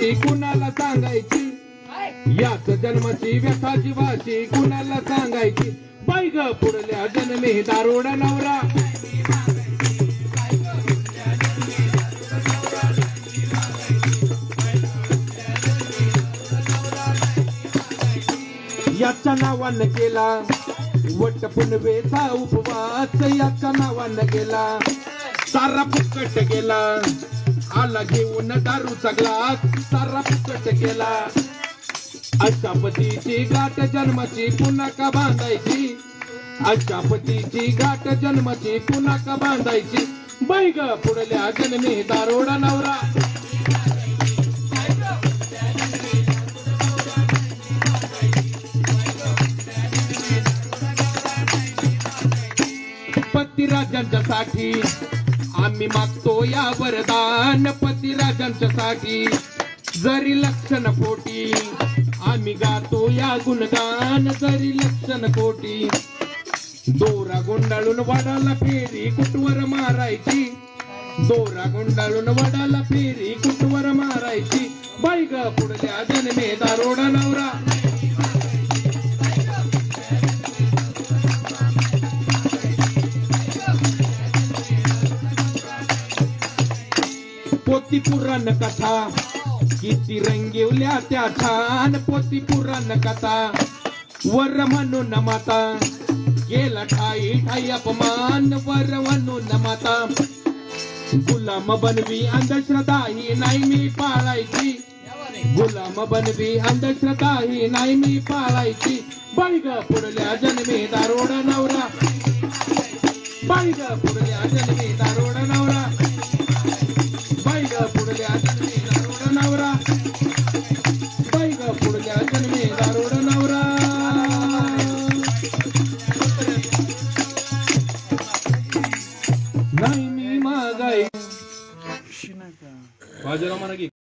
गोष्टी कुणाला सांगायची, याच जन्माची व्यथा जीवाची कुणाला सांगायची. बाई ग पुढल्या जन्मी दारोडा नवरा, याच्या नावानं केला वट पुनवेचा उपवास, याच्या नावानं गेला सारा फुकट गेला. आला घेऊन दारूचा ग्लास, सारा फुकट गेला. अशा पतीची गाठ जन्माची पुन्हा का बांधायची, अशा पतीची गाठ जन्माची पुन्हा का बांधायची. बाई ग पुढल्या जन्मी दारोडा नवरा, पतिराजांच्यासाठी आम्ही मागतो या वरदान. पतिराजांच्यासाठी जरी लक्षण खोटी आम्ही गातो या गुणगान. जरी लक्षण खोटी दोरा गुंडाळून वडाला फेरी कुटवर मारायची, दोरा गुंडाळून वडाला फेरी कुटवर मारायची. बाई ग पुढल्या जन्मे दारोडा नवरा, पोती पुराण कथा किती रंगवल्या त्या छान. पोती पुराण कथा वर म्हणून माता केला ठाई ठाई अपमान. वर म्हणून माता गुलाम बनवी अंधश्रद्धा ही नाही मी पाळायची, गुलाम बनवी अंधश्रद्धा ही नाही मी पाळायची. बाई ग पुढल्या जन्मी दारोडा नवरा, बाई ग पुढल्या जन्मी दारोडा नवरा, बाई ग पुढल्या जन्मी दारोडा नवरा, बाई ग पुढल्या जन्मी दारोडा नवरा. नाही मी मागाई बाजूला म्हणा की